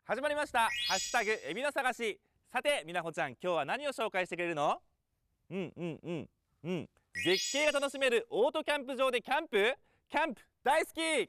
始まりました。ハッシュタグエビの探し。さて、みなほちゃん、今日は何を紹介してくれるの？絶景が楽しめるオートキャンプ場でキャンプ大好き。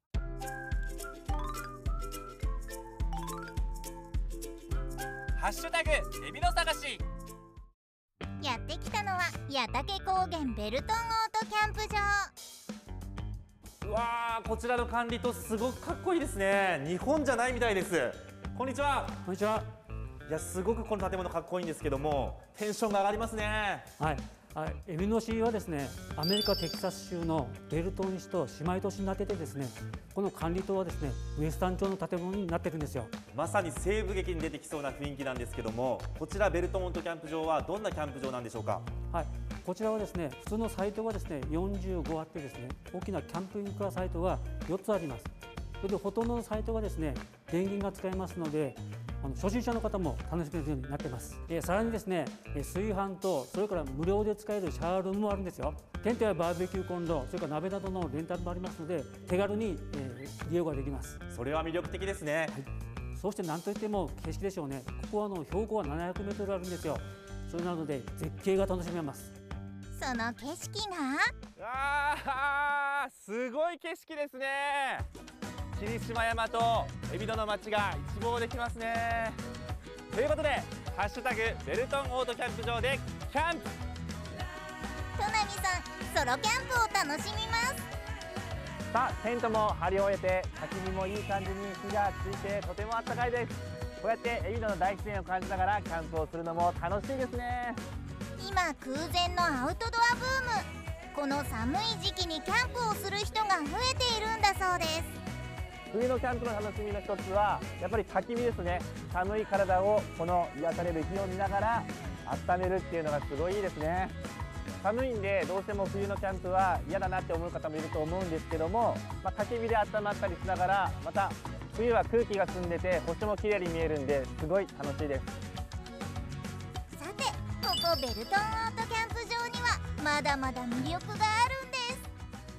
ハッシュタグエビの探し。 やってきたのは矢竹高原ベルトンオートキャンプ場。 うわー、こちらの管理棟すごくかっこいいですね。日本じゃないみたいです。こんにちは。 こんにちは。 いや、すごくこの建物かっこいいんですけども、テンションが上がりますね。 はい。エビの市はですね、アメリカテキサス州のベルトン市と姉妹都市になっててですね、この管理棟はですね、ウエスタン町の建物になってるんですよ。 まさに西部劇に出てきそうな雰囲気なんですけども、こちらベルトンオートキャンプ場はどんなキャンプ場なんでしょうか？ はい。こちらはですね、普通のサイトがですね、45あってですね、大きなキャンプインカーサイトが4つあります。それでほとんどのサイトがですね、電源が使えますので、初心者の方も楽しめるようになっています。さらにですね、炊飯とそれから無料で使えるシャワールームもあるんですよ。テントやバーベキューコンロ、それから鍋などのレンタルもありますので、手軽に、利用ができます。 それは魅力的ですね。 はい、そして何といっても景色でしょうね。ここは標高は700メートルあるんですよ。それなので絶景が楽しめます。 その景色がすごい景色ですね。霧島山と海老野の街が一望できますね。ということで、ハッシュタグベルトンオートキャンプ場でキャンプ。 都並さん、ソロキャンプを楽しみます。 さあ、テントも張り終えて、焚き火もいい感じに火がついてとても暖かいです。こうやって海老野の大自然を感じながらキャンプをするのも楽しいですね。 今空前のアウトドアブーム。この寒い時期にキャンプをする人が増えているんだそうです。 冬のキャンプの楽しみの一つはやっぱり焚き火ですね。寒い体をこの癒される火を見ながら温めるっていうのがすごいいいですね。寒いんでどうしても冬のキャンプは嫌だなって思う方もいると思うんですけども、焚き火で温まったりしながら、また冬は空気が澄んでて星も綺麗に見えるんですごい楽しいです。 さて、ここベルトンオートキャンプ場にはまだまだ魅力があるんです。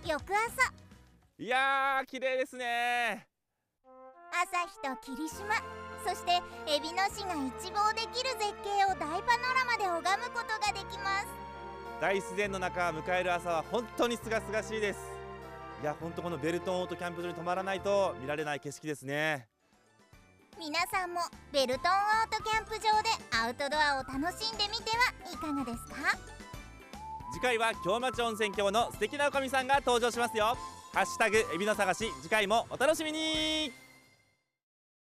翌朝、 いやー、綺麗ですね。 朝日と霧島、そして海老野市が一望できる絶景を大パノラマで拝むことができます。 大自然の中迎える朝は本当に清々しいです。いや、本当このベルトンオートキャンプ場に泊まらないと見られない景色ですね。 皆さんもベルトンオートキャンプ場でアウトドアを楽しんでみてはいかがですか？ 次回は京町温泉郷の素敵な女将さんが登場しますよ。ハッシュタグエビの探し、次回もお楽しみに。